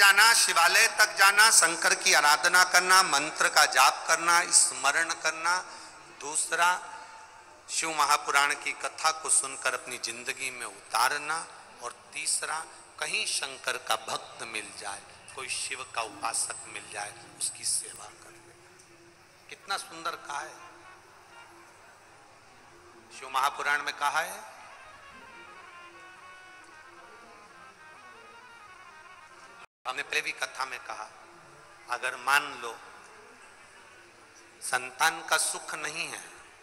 जाना, शिवालय तक जाना, शंकर की आराधना करना, मंत्र का जाप करना, स्मरण करना। दूसरा, शिव महापुराण की कथा को सुनकर अपनी जिंदगी में उतारना। और तीसरा, कहीं शंकर का भक्त मिल जाए, कोई शिव का उपासक मिल जाए, उसकी सेवा कर ले। कितना सुंदर कहा है। शिव महापुराण में कहा है, हमने पहले भी कथा में कहा, अगर मान लो संतान का सुख नहीं है,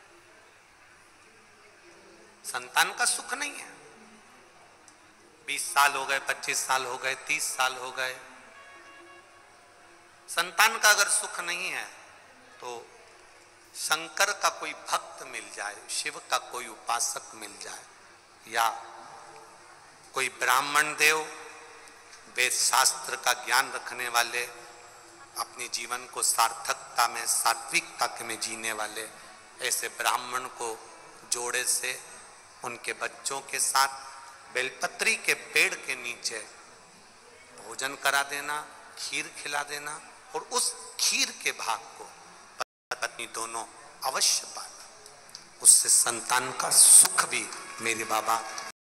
संतान का सुख नहीं है, 20 साल हो गए, 25 साल हो गए, 30 साल हो गए, संतान का अगर सुख नहीं है, तो शंकर का कोई भक्त मिल जाए, शिव का कोई उपासक मिल जाए, या कोई ब्राह्मण देव, वेद शास्त्र का ज्ञान रखने वाले, अपने जीवन को सार्थकता में, सात्विकता में जीने वाले, ऐसे ब्राह्मण को जोड़े से उनके बच्चों के साथ बेलपत्री के पेड़ के नीचे भोजन करा देना, खीर खिला देना, और उस खीर के भाग को पत्नी दोनों अवश्य पाना। उससे संतान का सुख भी मेरे बाबा।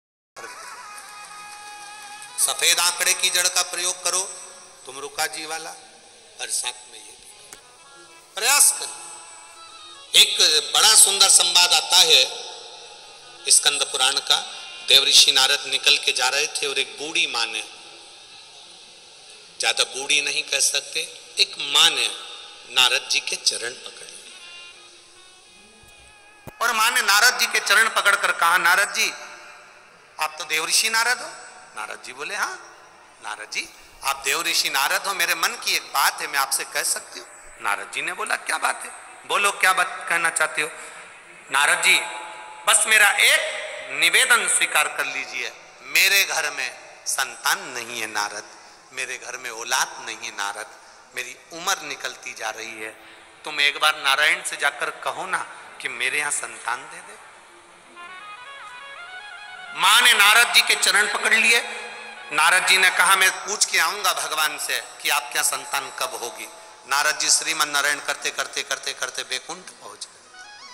सफेद आंकड़े की जड़ का प्रयोग करो, तुम रुका जी वाला, और साथ में ये भी प्रयास करो। एक बड़ा सुंदर संवाद आता है स्कंद पुराण का। देवऋषि नारद निकल के जा रहे थे और एक बूढ़ी माँ ने, ज्यादा बूढ़ी नहीं कह सकते, एक माँ ने नारद जी के चरण पकड़ लिए, और माँ ने नारद जी के चरण पकड़कर कहा, नारद जी आप तो देवऋषि नारद हो। नारद जी बोले, हाँ नारद जी आप देवऋषि नारद हो, मेरे मन की एक बात है, मैं आपसे कह सकती हूँ। नारद जी ने बोला, क्या बात है, बोलो क्या बात कहना चाहते हो। नारद जी बस मेरा एक निवेदन स्वीकार कर लीजिए, मेरे घर में संतान नहीं है नारद, मेरे घर में औलाद नहीं है नारद, मेरी उम्र निकलती जा रही है, तुम एक बार नारायण से जाकर कहो ना कि मेरे यहाँ संतान दे दे। मां ने नारद जी के चरण पकड़ लिए। नारद जी ने कहा, मैं पूछ के आऊंगा भगवान से कि आपके यहाँ संतान कब होगी। नारद जी श्रीमन नारायण करते करते करते करते बैकुंठ पहुंच गए।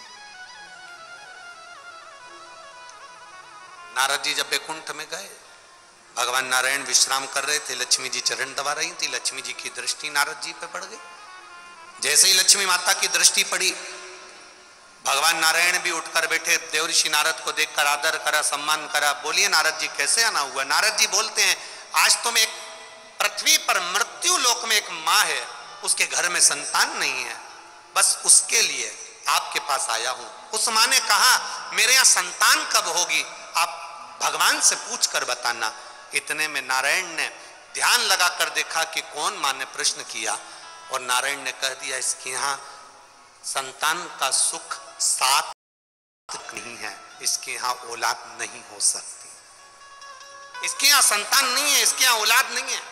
नारद जी जब बैकुंठ में गए, भगवान नारायण विश्राम कर रहे थे, लक्ष्मी जी चरण दबा रही थी, लक्ष्मी जी की दृष्टि नारद जी पे पड़ गई। जैसे ही लक्ष्मी माता की दृष्टि पड़ी, भगवान नारायण भी उठकर बैठे, देवऋषि नारद को देखकर आदर करा, सम्मान करा। बोलिए नारद जी कैसे आना हुआ। नारद जी बोलते हैं, आज तुम एक पृथ्वी पर मृत्यु लोक में एक माँ है, उसके घर में संतान नहीं है, बस उसके लिए आपके पास आया हूं। उस माँ ने कहा, मेरे यहाँ संतान कब होगी, आप भगवान से पूछ कर बताना। इतने में नारायण ने ध्यान लगाकर देखा कि कौन माँ ने प्रश्न किया, और नारायण ने कह दिया, इसके यहाँ संतान का सुख साथ नहीं है, इसके यहाँ औलाद नहीं हो सकती, इसके यहाँ संतान नहीं है, इसके यहाँ औलाद नहीं है।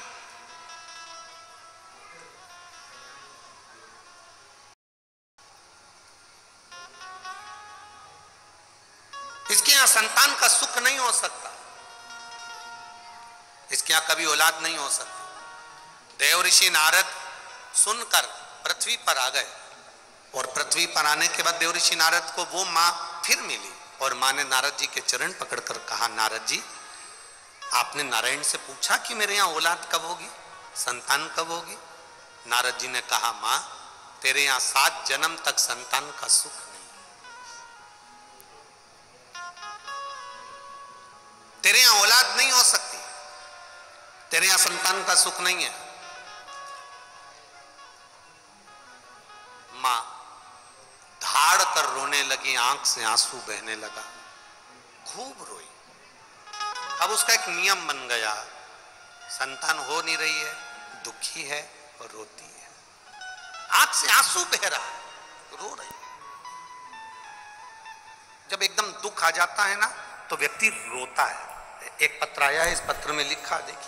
इसके यहाँ संतान का सुख नहीं हो सकता, इसके यहाँ कभी औलाद नहीं हो सकती। देवऋषि नारद सुनकर पृथ्वी पर आ गए, और पृथ्वी पर आने के बाद देवऋषि नारद को वो माँ फिर मिली, और माँ ने नारद जी के चरण पकड़कर कहा, नारद जी आपने नारायण से पूछा कि मेरे यहाँ औलाद कब होगी, संतान कब होगी। नारद जी ने कहा, माँ तेरे यहाँ 7 जन्म तक संतान का सुख नहीं, तेरे यहाँ औलाद नहीं हो सकती, तेरे यहाँ संतान का सुख नहीं है। मां धाड़ कर रोने लगी, आंख से आंसू बहने लगा, खूब रोई। अब उसका एक नियम बन गया, संतान हो नहीं रही है, दुखी है और रोती है, आंख से आंसू बह रहा है, रो रही है। जब एकदम दुख आ जाता है ना, तो व्यक्ति रोता है। एक पत्र आया है, इस पत्र में लिखा, देखिए,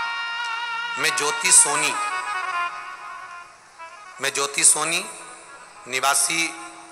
मैं ज्योति सोनी निवासी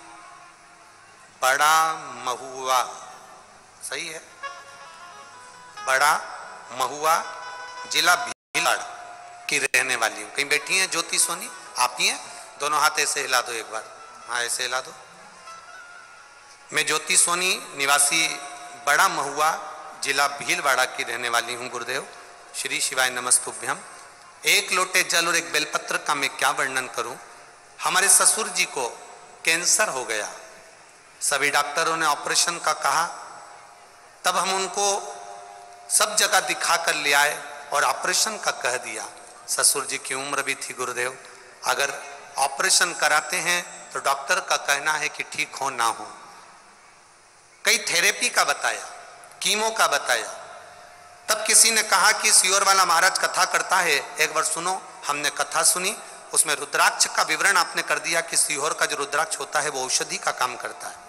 बड़ा महुआ, सही है, बड़ा महुआ, जिला भीलवाड़ा की रहने वाली हूँ। कहीं बैठी हैं ज्योति सोनी? आप ही हैं? दोनों हाथ ऐसे हिला दो एक बार, हाँ ऐसे हिला दो। मैं ज्योति सोनी निवासी बड़ा महुआ जिला भीलवाड़ा की रहने वाली हूँ गुरुदेव। श्री शिवाय नमस्तुभ्यम। एक लोटे जल और एक बेलपत्र का मैं क्या वर्णन करूं। हमारे ससुर जी को कैंसर हो गया, सभी डॉक्टरों ने ऑपरेशन का कहा, तब हम उनको सब जगह दिखा कर ले आए और ऑपरेशन का कह दिया। ससुर जी की उम्र भी थी गुरुदेव, अगर ऑपरेशन कराते हैं तो डॉक्टर का कहना है कि ठीक हो ना हो। कई थेरेपी का बताया, कीमो का बताया, तब किसी ने कहा कि सीहोर वाला महाराज कथा करता है, एक बार सुनो। हमने कथा सुनी, उसमें रुद्राक्ष का विवरण आपने कर दिया कि सीहोर का जो रुद्राक्ष होता है वो औषधि का काम करता है।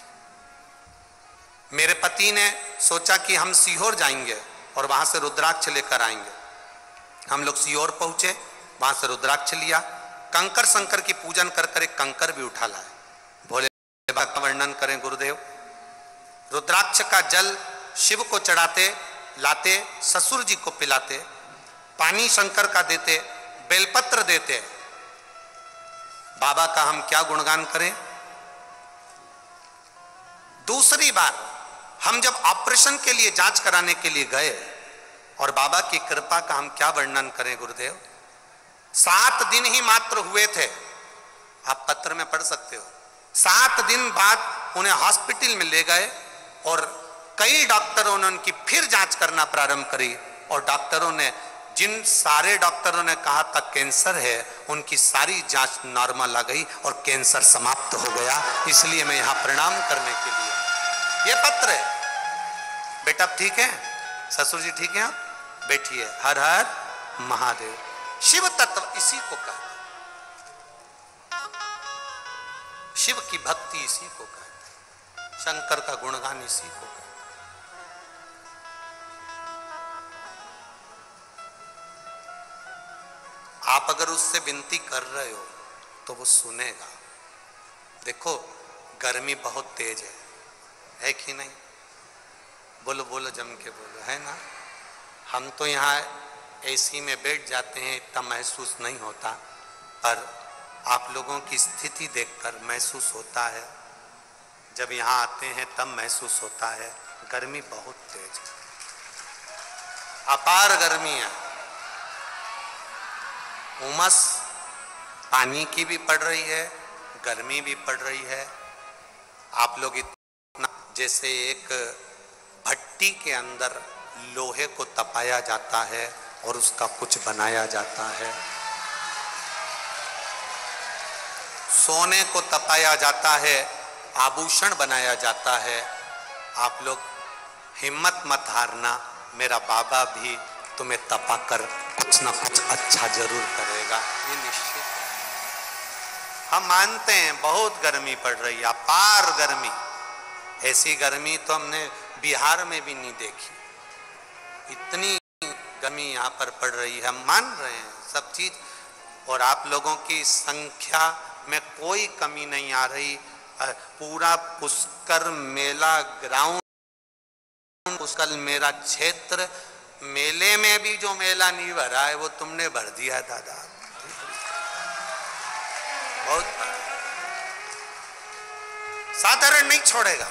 मेरे पति ने सोचा कि हम सीहोर जाएंगे और वहां से रुद्राक्ष लेकर आएंगे। हम लोग सीहोर पहुंचे, वहां से रुद्राक्ष लिया, कंकर शंकर की पूजन कर कर एक कंकर भी उठा लाए। भोले बाबा का वर्णन करें गुरुदेव, रुद्राक्ष का जल शिव को चढ़ाते, लाते, ससुर जी को पिलाते, पानी शंकर का देते, बेलपत्र देते। बाबा का हम क्या गुणगान करें। दूसरी बार हम जब ऑपरेशन के लिए जांच कराने के लिए गए और बाबा की कृपा का हम क्या वर्णन करें गुरुदेव। 7 दिन ही मात्र हुए थे, आप पत्र में पढ़ सकते हो। 7 दिन बाद उन्हें हॉस्पिटल में ले गए और कई डॉक्टरों ने उनकी फिर जांच करना प्रारंभ करी और डॉक्टरों ने, जिन सारे डॉक्टरों ने कहा था कैंसर है, उनकी सारी जांच नॉर्मल आ गई और कैंसर समाप्त हो गया। इसलिए मैं यहां प्रणाम करने के लिए, ये पत्र है। बेटा ठीक है, ससुर जी ठीक है, बैठिए। हर हर महादेव। शिव तत्व इसी को कहते, शिव की भक्ति इसी को कहते, शंकर का गुणगान इसी को कहते। आप अगर उससे विनती कर रहे हो तो वो सुनेगा। देखो गर्मी बहुत तेज है कि नहीं? बोलो बोलो, जम के बोलो, है ना? हम तो यहाँ एसी में बैठ जाते हैं, इतना महसूस नहीं होता, पर आप लोगों की स्थिति देखकर महसूस होता है। जब यहाँ आते हैं तब महसूस होता है। गर्मी बहुत तेज है, अपार गर्मी है, उमस पानी की भी पड़ रही है, गर्मी भी पड़ रही है। आप लोग इतना, जैसे एक भट्टी के अंदर लोहे को तपाया जाता है और उसका कुछ बनाया जाता है, सोने को तपाया जाता है, आभूषण बनाया जाता है। आप लोग हिम्मत मत हारना, मेरा बाबा भी तुम्हें तपा कर कुछ ना कुछ अच्छा जरूर करेगा, ये निश्चित है। हम मानते हैं बहुत गर्मी पड़ रही है, अपार गर्मी। ऐसी गर्मी तो हमने बिहार में भी नहीं देखी, इतनी गर्मी यहाँ पर पड़ रही है। हम मान रहे हैं सब चीज, और आप लोगों की संख्या में कोई कमी नहीं आ रही। पूरा पुष्कर मेला ग्राउंड, पुष्कर मेरा क्षेत्र, मेले में भी जो मेला नहीं भरा है वो तुमने भर दिया दादा, बहुत साधारण नहीं छोड़ेगा।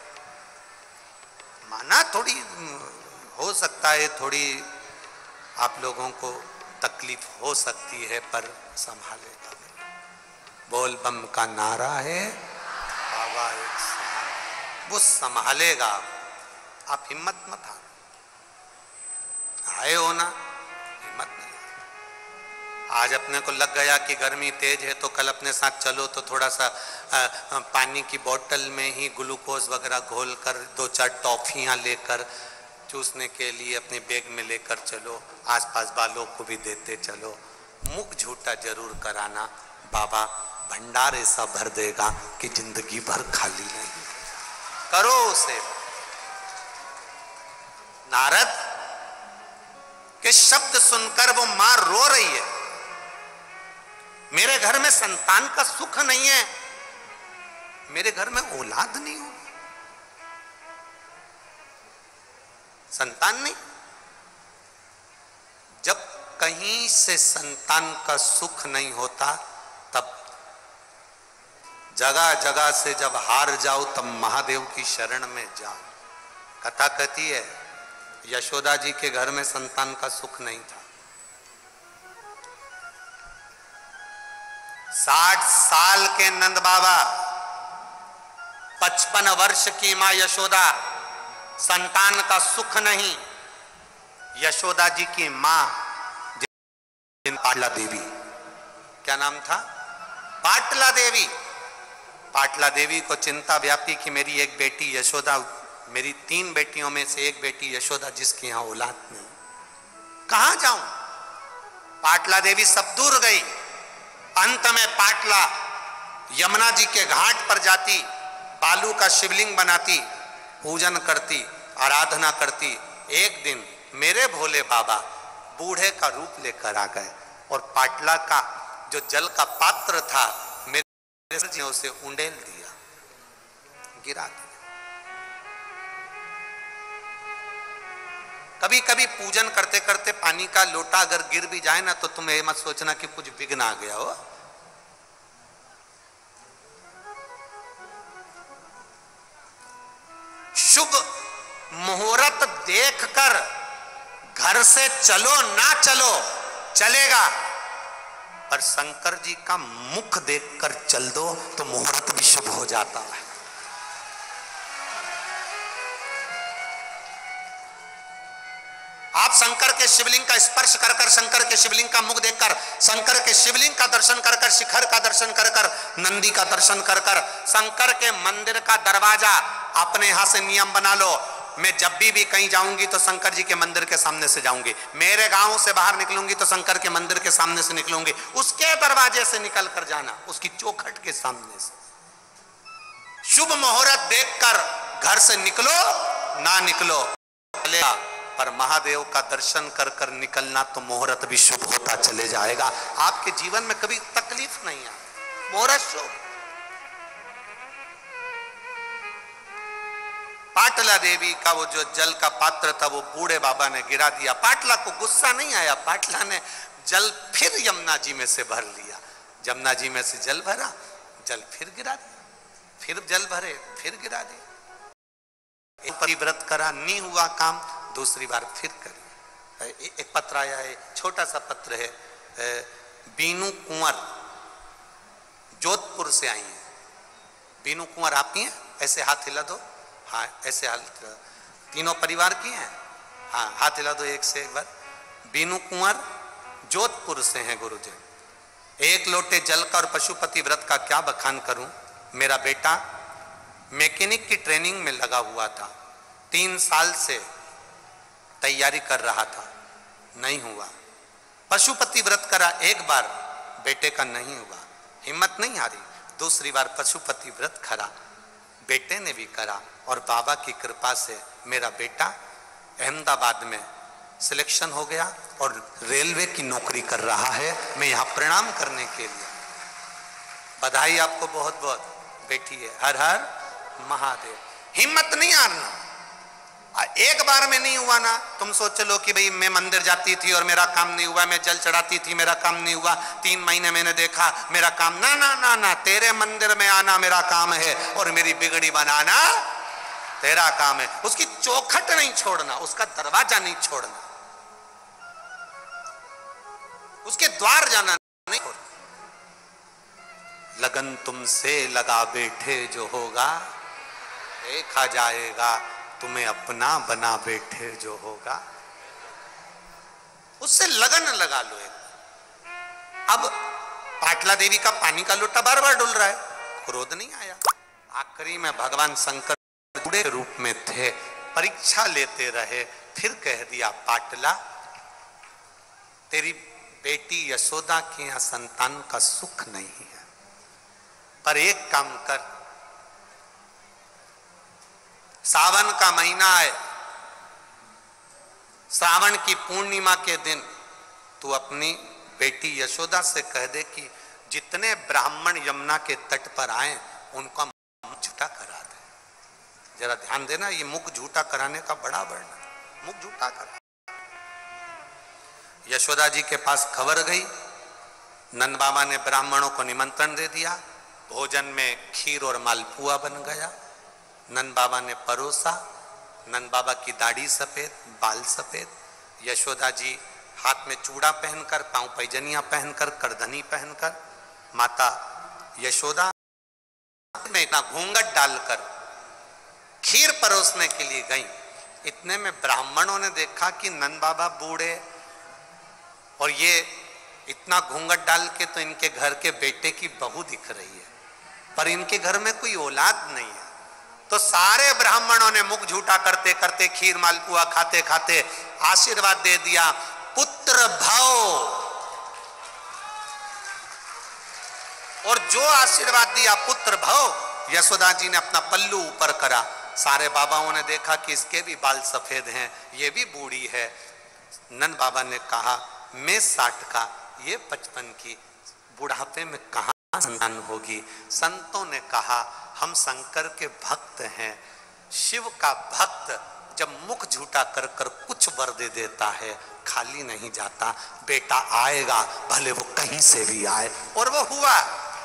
माना थोड़ी हो सकता है, थोड़ी आप लोगों को तकलीफ हो सकती है, पर संभालेगा। बोल बम का नारा है, बाबा एक वो संभालेगा। आप हिम्मत मत हारो, आए हो ना, हिम्मत नहीं। आज अपने को लग गया कि गर्मी तेज है तो कल अपने साथ चलो तो थोड़ा सा पानी की बोतल में ही ग्लूकोज वगैरह घोल कर 2-4 टॉफियां लेकर चूसने के लिए अपने बैग में लेकर चलो, आसपास वालों को भी देते चलो। मुख झूठा जरूर कराना, बाबा भंडार ऐसा भर देगा कि जिंदगी भर खाली नहीं। करो उसे। नारद के शब्द सुनकर वो मां रो रही है। मेरे घर में संतान का सुख नहीं है, मेरे घर में औलाद नहीं होगी, संतान नहीं। जब कहीं से संतान का सुख नहीं होता, तब जगह जगह से जब हार जाओ तब महादेव की शरण में जाओ। कथा कहती है यशोदा जी के घर में संतान का सुख नहीं था। 60 साल के नंद बाबा, 55 वर्ष की मां यशोदा, संतान का सुख नहीं। यशोदा जी की मां पाटला देवी, क्या नाम था? पाटला देवी। पाटला देवी को चिंता व्यापी कि मेरी एक बेटी यशोदा, मेरी 3 बेटियों में से एक बेटी यशोदा जिसकी यहां औलाद नहीं, कहां जाऊं? पाटला देवी सब दूर गई। अंत में पाटला यमुना जी के घाट पर जाती, बालू का शिवलिंग बनाती, पूजन करती, आराधना करती। एक दिन मेरे भोले बाबा बूढ़े का रूप लेकर आ गए और पाटला का जो जल का पात्र था मेरे से उसे उंडेल दिया, गिरा दिया। कभी कभी पूजन करते करते पानी का लोटा अगर गिर भी जाए ना, तो तुम ये मत सोचना कि कुछ विघ्न आ गया हो। शुभ मुहूर्त देखकर घर से चलो ना चलो चलेगा, पर शंकर जी का मुख देखकर चल दो तो मुहूर्त भी शुभ हो जाता है। आप शंकर के शिवलिंग का स्पर्श कर कर, शंकर के शिवलिंग का मुख देखकर, शंकर के शिवलिंग का दर्शन कर कर, शिखर का दर्शन कर कर, नंदी का दर्शन कर कर, शंकर के मंदिर का दरवाजा अपने यहां से नियम बना लो। मैं जब भी कहीं जाऊंगी तो शंकर जी के मंदिर के सामने से जाऊंगी। मेरे गांव से बाहर निकलूंगी तो शंकर के मंदिर के सामने से निकलूंगी। उसके दरवाजे से निकल कर जाना, उसकी चौखट के सामने से। शुभ मुहूर्त देखकर घर से निकलो ना निकलो चलेगा, पर महादेव का दर्शन कर कर निकलना तो मुहूर्त भी शुभ होता चले जाएगा। आपके जीवन में कभी तकलीफ नहीं है, मुहूर्त शुभ। पाटला देवी का वो जो जल का पात्र था वो बूढ़े बाबा ने गिरा दिया। पाटला को गुस्सा नहीं आया, पाटला ने जल फिर यमुना जी में से भर लिया। यमुना जी में से जल भरा, जल फिर गिरा दिया, फिर जल भरे, फिर गिरा दिया। एक परिव्रत करा, नहीं हुआ काम, दूसरी बार फिर करी। एक पत्र आया है, छोटा सा पत्र है, बीनू कुंवर जोधपुर से आई है। बीनू कुंवर आप ही हैं? ऐसे हाथ हिला दो। हाँ, ऐसे हाथ, तीनों परिवार की हैं? हाँ, हाथ हिला दो एक से एक बार। बीनू कुंवर जोधपुर से हैं गुरुजी। एक लोटे जल का और पशुपति व्रत का क्या बखान करूं। मेरा बेटा मैकेनिक की ट्रेनिंग में लगा हुआ था, 3 साल से तैयारी कर रहा था, नहीं हुआ। पशुपति व्रत करा एक बार, बेटे का नहीं हुआ, हिम्मत नहीं हारी। दूसरी बार पशुपति व्रत करा, बेटे ने भी करा, और बाबा की कृपा से मेरा बेटा अहमदाबाद में सिलेक्शन हो गया और रेलवे की नौकरी कर रहा है। मैं यहाँ प्रणाम करने के लिए, बधाई आपको बहुत बहुत। बेटी है, हर हर महादेव। हिम्मत नहीं हारना। एक बार में नहीं हुआ ना, तुम सोच लो कि भाई मैं मंदिर जाती थी और मेरा काम नहीं हुआ, मैं जल चढ़ाती थी मेरा काम नहीं हुआ, 3 महीने मैंने देखा मेरा काम ना ना ना ना। तेरे मंदिर में आना मेरा काम है और मेरी बिगड़ी बनाना तेरा काम है। उसकी चौखट नहीं छोड़ना, उसका दरवाजा नहीं छोड़ना, उसके द्वार जाना नहीं छोड़ना। लगन तुमसे लगा बैठे जो होगा, देखा जाएगा तुम्हें अपना बना बैठे जो होगा। उससे लगन लगा लो। अब पाटला देवी का पानी का लोटा बार बार डुल रहा है, क्रोध नहीं आया। आखिरी में भगवान शंकर बूढ़े रूप में थे, परीक्षा लेते रहे, फिर कह दिया पाटला तेरी बेटी यशोदा के यहां संतान का सुख नहीं है, पर एक काम कर, सावन का महीना है, श्रावण की पूर्णिमा के दिन तू अपनी बेटी यशोदा से कह दे कि जितने ब्राह्मण यमुना के तट पर आए उनका मुख झूठा करा दे। जरा ध्यान देना, ये मुख झूठा कराने का बड़ा वर्णन, मुख झूठा करा। यशोदा जी के पास खबर गई, नंद बाबा ने ब्राह्मणों को निमंत्रण दे दिया, भोजन में खीर और मालपुआ बन गया। नंद बाबा ने परोसा, नंद बाबा की दाढ़ी सफेद, बाल सफेद, यशोदा जी हाथ में चूड़ा पहनकर, पांव पैजनिया पहनकर, करधनी पहनकर, माता यशोदा में इतना घूंघट डालकर खीर परोसने के लिए गई। इतने में ब्राह्मणों ने देखा कि नंद बाबा बूढ़े और ये इतना घूंघट डाल के तो इनके घर के बेटे की बहू दिख रही है, पर इनके घर में कोई औलाद नहीं है। तो सारे ब्राह्मणों ने मुख झूठा करते करते, खीर मालपुआ खाते खाते आशीर्वाद दे दिया, पुत्र भव। और जो आशीर्वाद दिया पुत्र भव, यशोदा जी ने अपना पल्लू ऊपर करा। सारे बाबाओं ने देखा कि इसके भी बाल सफेद हैं, ये भी बूढ़ी है। नंद बाबा ने कहा, मैं 60 का, ये 55 की, बुढ़ापे में कहां संतान होगी। संतों ने कहा, हम शंकर के भक्त हैं, शिव का भक्त जब मुख झूठा कर कर कुछ वर दे देता है, खाली नहीं जाता, बेटा आएगा, भले वो कहीं से भी आए। और वो हुआ,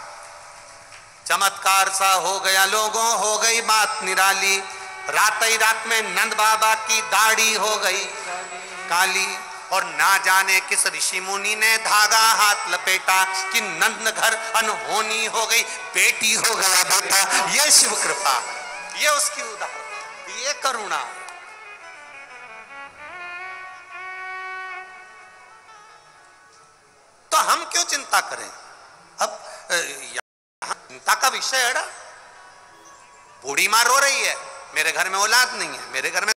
चमत्कार सा हो गया लोगों, हो गई बात निराली। रात ही रात में नंद बाबा की दाढ़ी हो गई काली, और ना जाने किस ऋषि मुनि ने धागा हाथ लपेटा कि नंद घर अनहोनी हो गई, बेटी हो गया बेटा। ये शिव कृपा, ये उसकी उदाहरण, ये करुणा। तो हम क्यों चिंता करें? अब चिंता का विषय है ना, बूढ़ी माँ रो रही है, मेरे घर में औलाद नहीं है, मेरे घर में।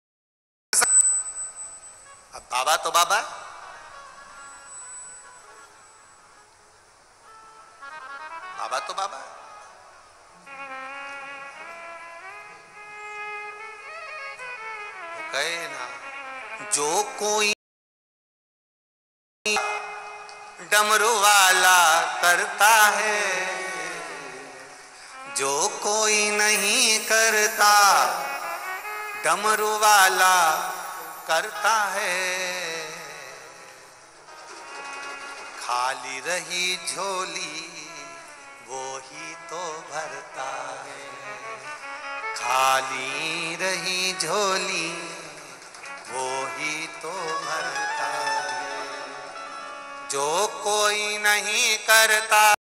अब बाबा तो बाबा, बाबा तो बाबा, तो कहे ना, जो कोई डमरू वाला करता है, जो कोई नहीं करता डमरू वाला करता है। खाली रही झोली वो ही तो भरता है, खाली रही झोली वो ही तो भरता है। जो कोई नहीं करता